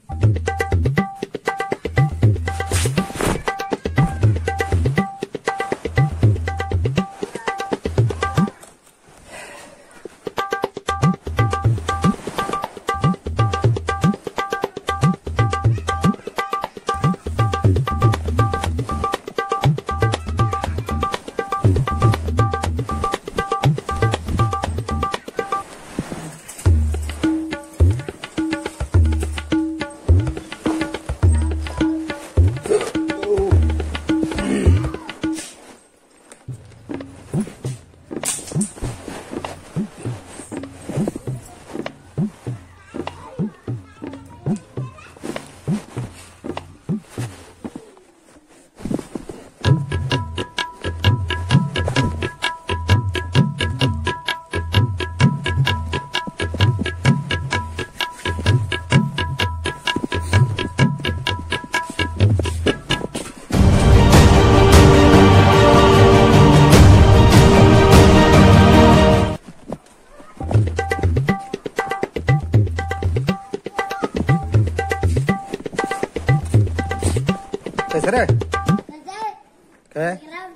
कैसे रे? क्या?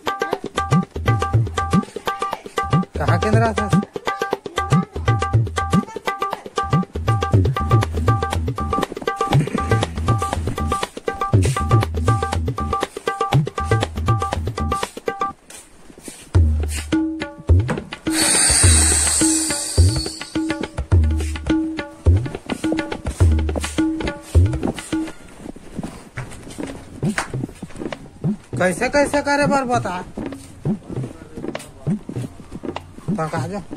कहाँ के अंदर आता? कैसे कैसे करे बार बता तो कहा जा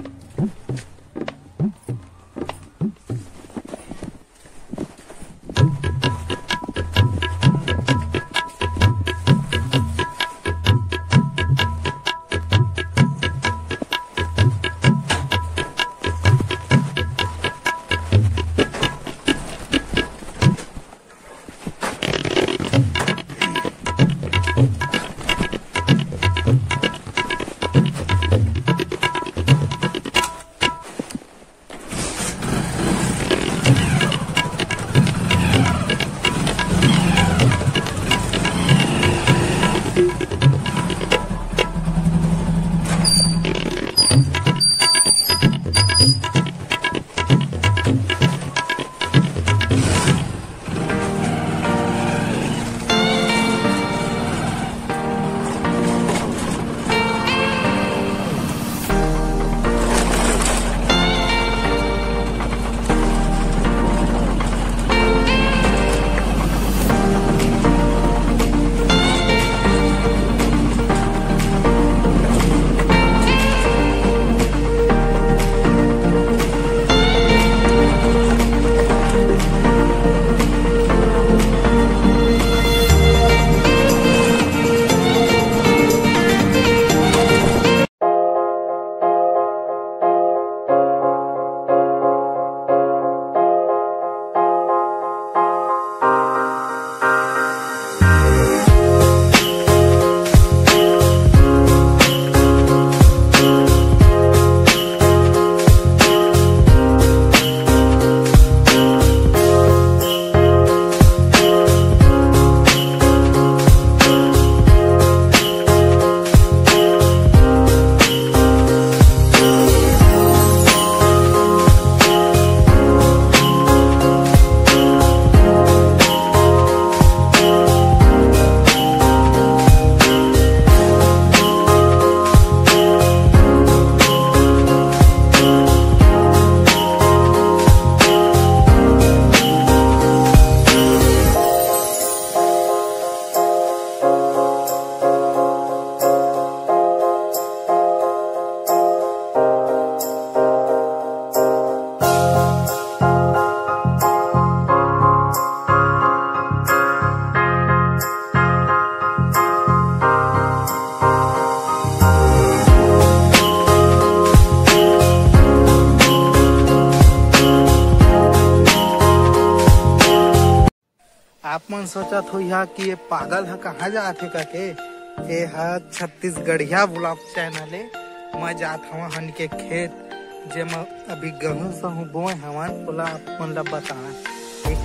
आप मन सोचत हो यहाँ कि ये पागल है कहाँ जाते करके ये है छत्तीसगढ़िया ब्लॉग चैनल है। मैं जात हवा हन के खेत जे मैं अभी गेहूं से हूँ बोए हवन बोला आप मन ला बताना ठीक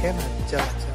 देखे ना। चला चला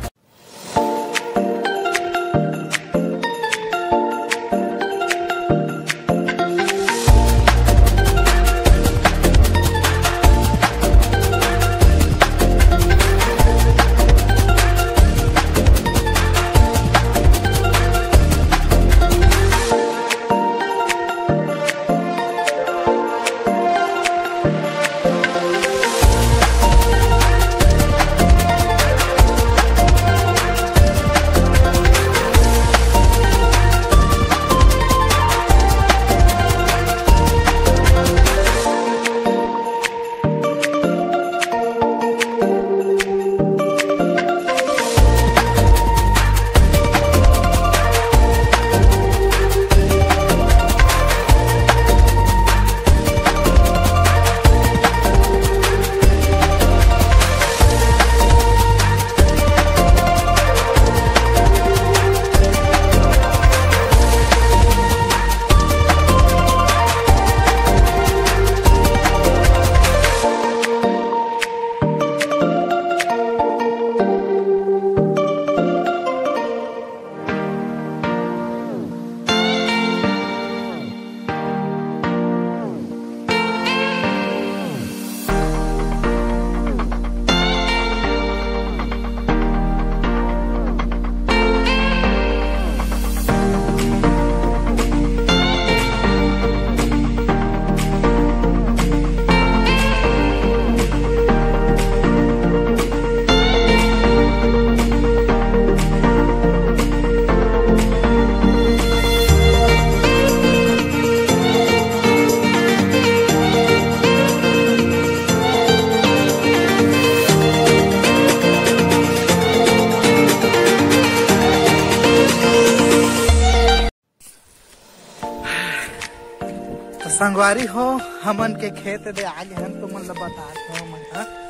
संगवारी हो हमन के खेत दे आगे हम तो मन बता हो मन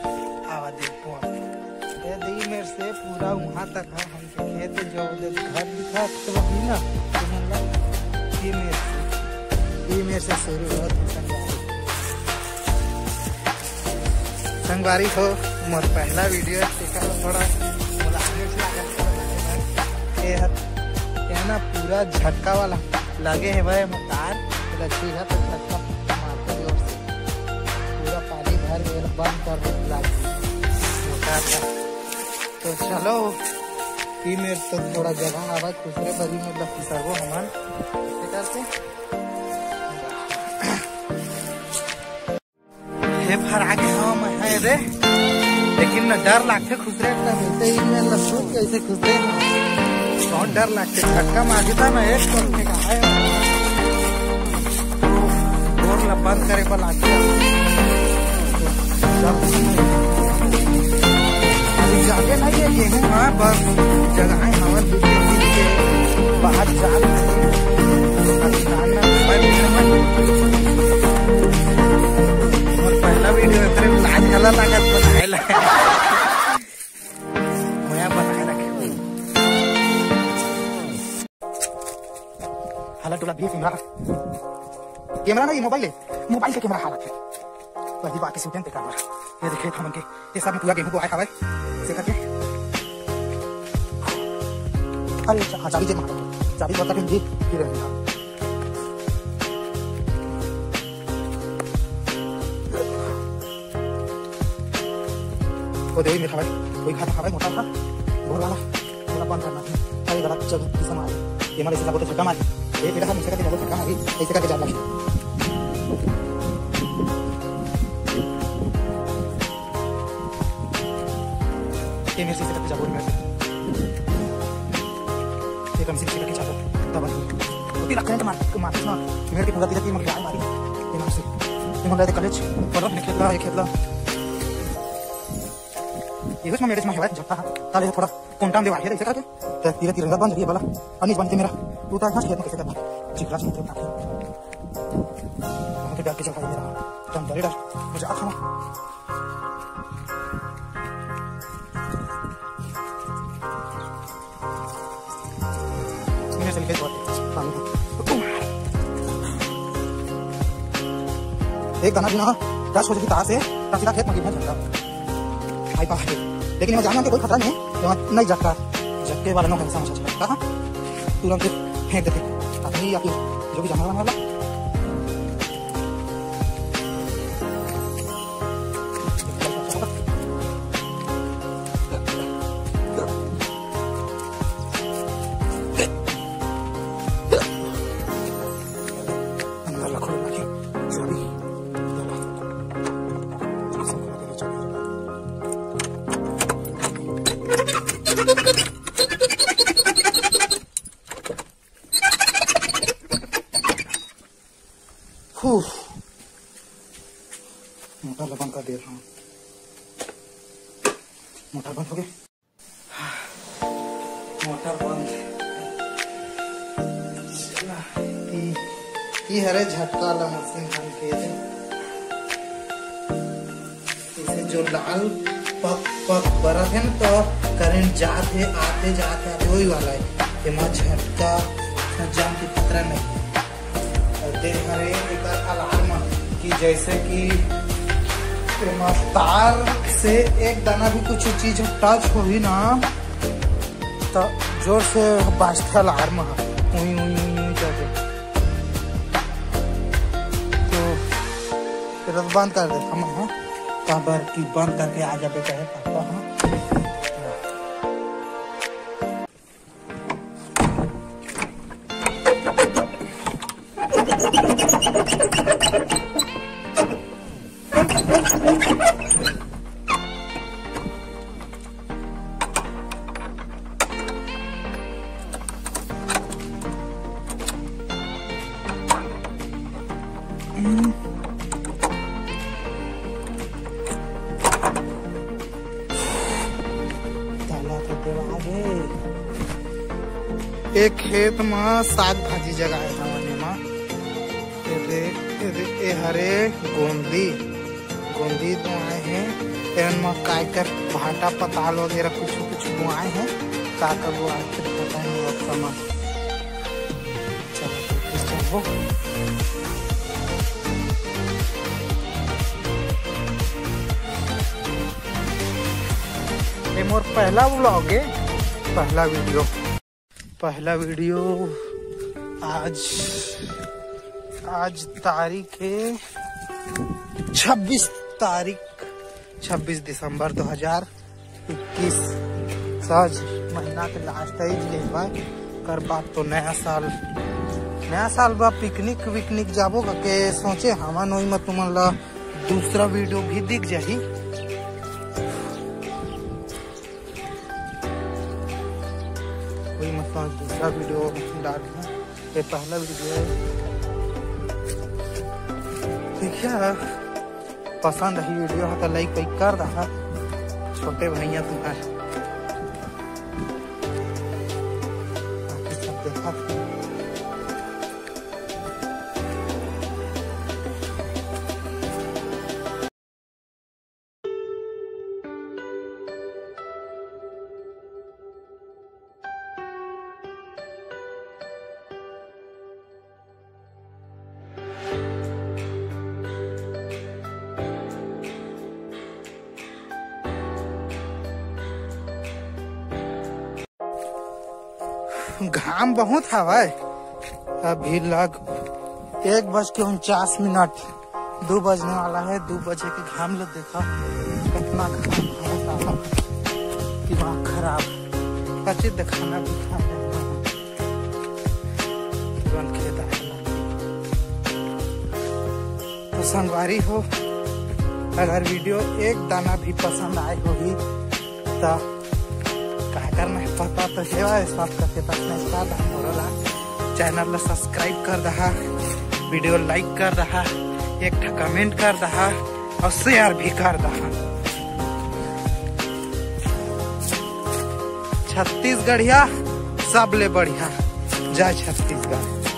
आवा देखो ये दी मेरे से पूरा वहां तक है हम के खेत जो दे घर दिखा तो वही ना तो मतलब ये मेरे से शुरू हो संगवारी हो मोर पहला वीडियो देखा थोड़ा ये ना पूरा झटका वाला लगे है भाई मतार लच्छी है तो झटका मारते जोर से पूरा पानी भर के बंद कर मोटा था। तो चलो ई मेरे तो थोड़ा जगह आवा दूसरे बड़ी मतलब फिसरबो हमन करके हे भर आगे हम है रे लेकिन ना डर लागते खुसरे का मिलते ही मैं लसून कैसे खुसरे बहुत डर लागते झटका मार देता ना एक करके का है बंद करे पर लागे अभी जाके नहीं है गेहूँ हाँ बस जगह है हवन के बाहर और पहला वीडियो लाज गला लागत बनाए बनाए रखे हालत टोला भी कैमरा नहीं मोबाइल के कैमरा हालत है वही बाकी शूटिंग पे कर ये देखिए हम के ये सब पूरा गेहूं को आए हवाई से करके अरे चाबी जे मारो चाबी बता के जी फिर वो दे में खावे कोई खाता खावे मोटा था बोल वाला पूरा बंद करना अरे गलत जगह की समाज ये हमारे से बहुत झटका मारी ये मेरा मुझसे करके बहुत झटका मारी ऐसे करके जा लगी मेरे से करके जाओ मेरे ये कम से करके जाओ तब वो रखने के मार ना मेरे की पूरा तीन मग गाय मारी ये नाम से ये मन लाते कॉलेज पर अपने खेतला ये उसमें मेरे में है जब था ताले थोड़ा कोंटाम दे वाहे ऐसे करके तो धीरे धीरे बंद रही है वाला अनिस बनते मेरा तू तो आज खेत में कैसे करना चिकरा से तो हम के डाल के चला मेरा तुम डरे डर मुझे आखा एक दाना बिना 10 बजे की तार से सीधा खेत में गिरना चलता भाई पास लेकिन यहाँ जानवर के कोई खतरा नहीं है, यहाँ नहीं झटका झटके वाला ना समझ तुरंत फेंक देते अभी आप जो भी जानवर वाला। मोटर बंद कर दे रहा हूँ, मोटर बंद हो गया, मोटर बंद। ये हरे झटका वाला मशीन हम के इसे जो लाल पक पक बरत है ना तो करंट जाते आते जाते आते वही वाला है, एमा झटका जाम की खतरा नहीं है। दे हरे एक अलार्म की जैसे कि तार से एक दाना भी कुछ चीज टच हो ही ना तो जोर से बाजता अलार्म है उई उई उई करके, तो बंद कर देता मैं काबर की बंद करके आ जाते कहे पापा। हाँ एक खेत में साग भाजी जगाए हमने माँ ए हरे गोंदी गोंदी तो आए हैं एन में कायकर भाटा पताल वगैरह कुछ कुछ बुआए हैं का वो आखिर पता नहीं अब समझ चलो ये मोर पहला व्लॉग है, पहला वीडियो आज तारीख है 26 दिसंबर 2021 सहज महीना के लास्ट कर बात तो नया साल बा पिकनिक विकनिक जाबो के सोचे हवा नोई में तुमन ला दूसरा वीडियो भी दिख जाही। दूसरा वीडियो डाल ये पहला वीडियो है, देखिए पसंद है वीडियो है तो लाइक कर रहा छोटे भैया तुम्हारे सब देखा। घाम बहुत हवा है, अभी लग 1:49, 2 बजने वाला है। 2 बजे के घाम लोग देखा कितना घाम, दिमाग खराब, कच्चे दिखाना भी तुरंत खेत आएगा। तो संगवारी हो, अगर वीडियो एक दाना भी पसंद आए होगी तो क्या करना है पता तो है, सब करके चैनल सब्सक्राइब कर रहा, वीडियो लाइक कर रहा, एक कमेंट कर रहा और शेयर भी कर रहा। छत्तीसगढ़िया सबले बढ़िया, जय छत्तीसगढ़।